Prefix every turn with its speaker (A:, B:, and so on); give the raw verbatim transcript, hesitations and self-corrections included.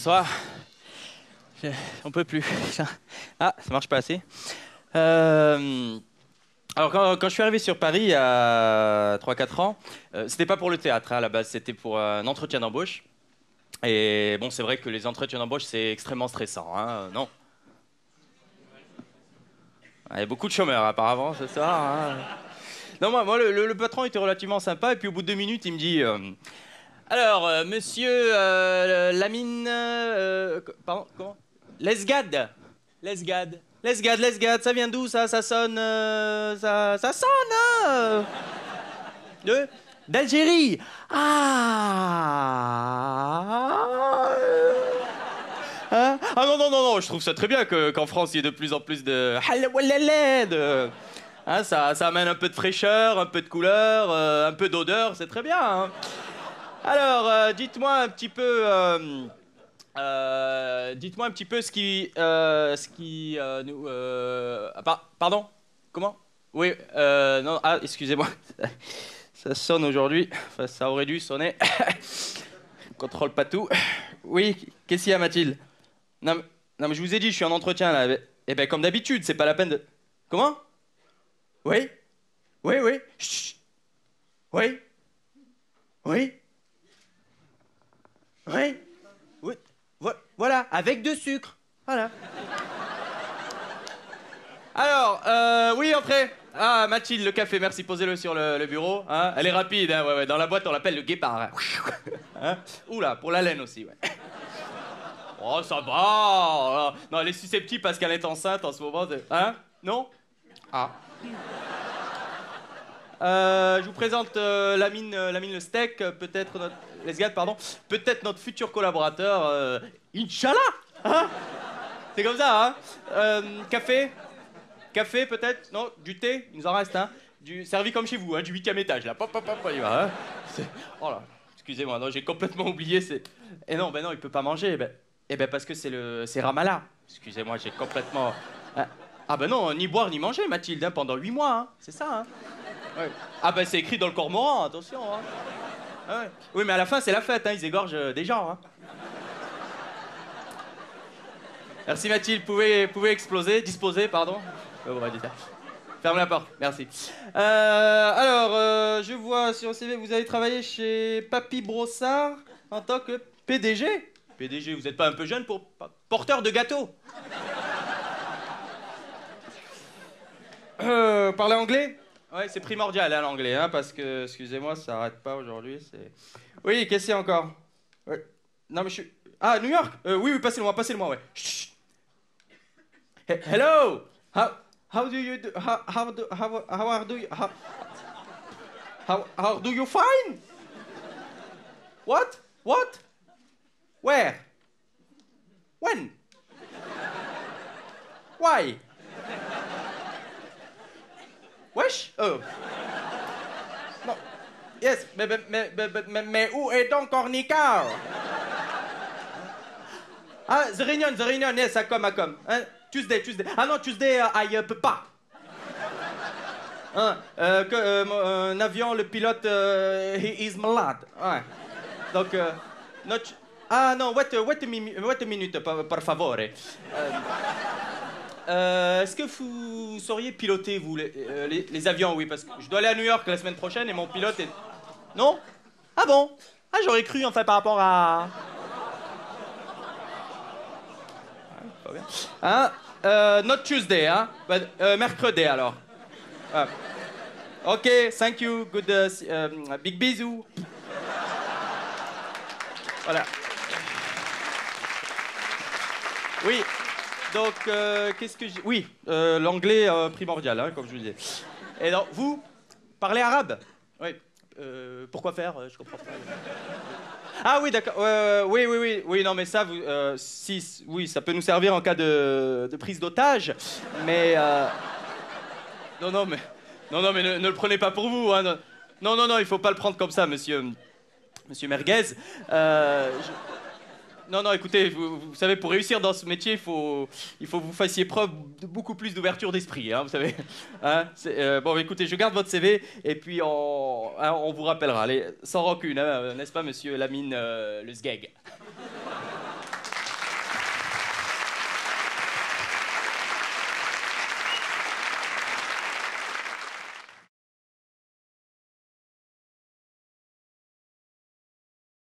A: bonsoir. Je- On peut plus. Ah, ça marche pas assez. Euh, Alors, quand, quand je suis arrivé sur Paris il y a trois quatre ans, euh, c'était pas pour le théâtre, hein, à la base, c'était pour un entretien d'embauche. Et bon, c'est vrai que les entretiens d'embauche, c'est extrêmement stressant, hein, non? Il y a beaucoup de chômeurs, apparemment, ce soir. Hein. Non, moi, moi le, le- le patron était relativement sympa, et puis au bout de deux minutes, il me dit euh, Alors, euh, monsieur euh, Lamine. Euh, co- pardon, comment Lesgade. Lesgade. Lesgade, Lesgade, ça vient d'où ça Ça sonne. euh, ça, ça sonne, hein euh, de- D'Algérie. Ah Hein Ah non, non, non, non, je trouve ça très bien que- qu'en France, il y ait de plus en plus de... de- Hein, ça, ça amène un peu de fraîcheur, un peu de couleur, euh, un peu d'odeur, c'est très bien. Hein. Alors, euh, dites-moi un petit peu... euh, euh, dites-moi un petit peu ce qui... euh, ce qui euh, nous... euh, ah, par- pardon Comment Oui, euh, non, ah, excusez-moi. Ça sonne aujourd'hui. Enfin, ça aurait dû sonner. Contrôle pas tout. Oui, qu'est-ce qu'il y a, Mathilde non, mais- non, mais je vous ai dit, je suis en entretien, là. Eh ben, comme d'habitude, c'est pas la peine de... Comment Oui Oui, oui. Chut. Oui Oui Oui Oui. Vo- Voilà, avec de sucre. Voilà. Alors, euh, oui, entrez. Ah, Mathilde, le café, merci, posez-le sur le, le bureau. Hein. Elle est rapide, hein, ouais, ouais. Dans la boîte, on l'appelle le guépard. Hein. Hein. Oula, pour la laine aussi, ouais. Oh, ça va. Oh, non, elle est susceptible parce qu'elle est enceinte en ce moment. de- Hein Non Ah. Euh, je vous présente euh, Lamine, euh, Lamine le steak, euh, peut-être notre... Les gars, pardon. Peut-être notre futur collaborateur. Euh... Inch'Allah. Hein C'est comme ça, hein Euh, Café Café, peut-être Non Du thé Il nous en reste, hein du... Servi comme chez vous, hein, du huitième étage, là. Pop, pop, pop, on y va, hein C'est- Oh là, excusez-moi, non, j'ai complètement oublié. C'est... Et non, ben non, il peut pas manger. Eh ben, eh ben parce que c'est le... c'est Ramallah. Excusez-moi, j'ai complètement... Ah ah ben non, ni boire ni manger, Mathilde, hein, pendant huit mois, hein. C'est ça, hein Ouais. Ah ben c'est écrit dans le Cormoran, attention. Hein. Ah ouais. Oui, mais à la fin, c'est la fête, hein, ils égorgent euh, des gens. Hein. Merci Mathilde, pouvez, pouvez exploser, disposer, pardon. Euh, on va dire ça. Ferme la porte, merci. Euh, alors, euh, je vois sur le C V, vous avez travaillé chez Papy Brossard en tant que P D G. P D G, vous n'êtes pas un peu jeune pour porteur de gâteau euh, Parlez anglais Ouais, c'est primordial hein, l'anglais, hein, parce que, excusez-moi, ça arrête pas aujourd'hui. C'est... Oui, qu'est-ce qu'il y a encore ouais. Non, mais je suis... Ah, New York euh, Oui, oui, passez-le-moi, passez-le-moi, ouais. Chut. He- Hello How, how do you do... How, how, do, how, how are do you... How, how, how do you find What What Where When Why Wesh Oh Non. Yes, mais, mais, mais, mais, mais, mais où est donc Cornicar Ah, The Reunion, The Reunion, yes, I come, I come. Hein? Tuesday, Tuesday. Ah non, Tuesday, uh, I uh, peux pas. Hein? Euh, que, euh, mon- un avion, le pilote, euh, he is malade. Ouais. Donc, euh, not... Ah non, wait, wait, a mi- wait a minute, par, par favore. Euh, euh, Est-ce que vous sauriez piloter, vous, les, euh, les, les avions, oui, parce que je dois aller à New York la semaine prochaine et mon pilote est... Non Ah bon Ah, j'aurais cru, en fait, par rapport à... Pas bien. Hein euh, Not Tuesday, hein But, euh, mercredi, alors. Ah. Ok, thank you, good... uh, si- euh, big bisous. Voilà. Oui, donc, euh, qu'est-ce que j'ai... Oui, euh, l'anglais euh, primordial, hein, comme je vous disais. Et donc, vous, parlez arabe Oui. Euh, pourquoi faire euh, Je comprends pas. Ah oui, d'accord. Euh, oui, oui, oui, oui. Non, mais ça, vous, euh, si, c- oui, ça peut nous servir en cas de, de prise d'otage. Mais euh, non, non, mais non, non, mais ne, ne le prenez pas pour vous. Hein, non, non, non, non, il faut pas le prendre comme ça, monsieur, monsieur Merguez. Euh, je- Non, non, écoutez, vous, vous savez, pour réussir dans ce métier, il faut, il faut que vous fassiez preuve de beaucoup plus d'ouverture d'esprit, hein, vous savez. Hein, c'est, euh, bon, écoutez, je garde votre C V et puis on, hein, on vous rappellera. Allez, sans rancune, hein, n'est-ce pas, monsieur Lamine euh, le Sgeg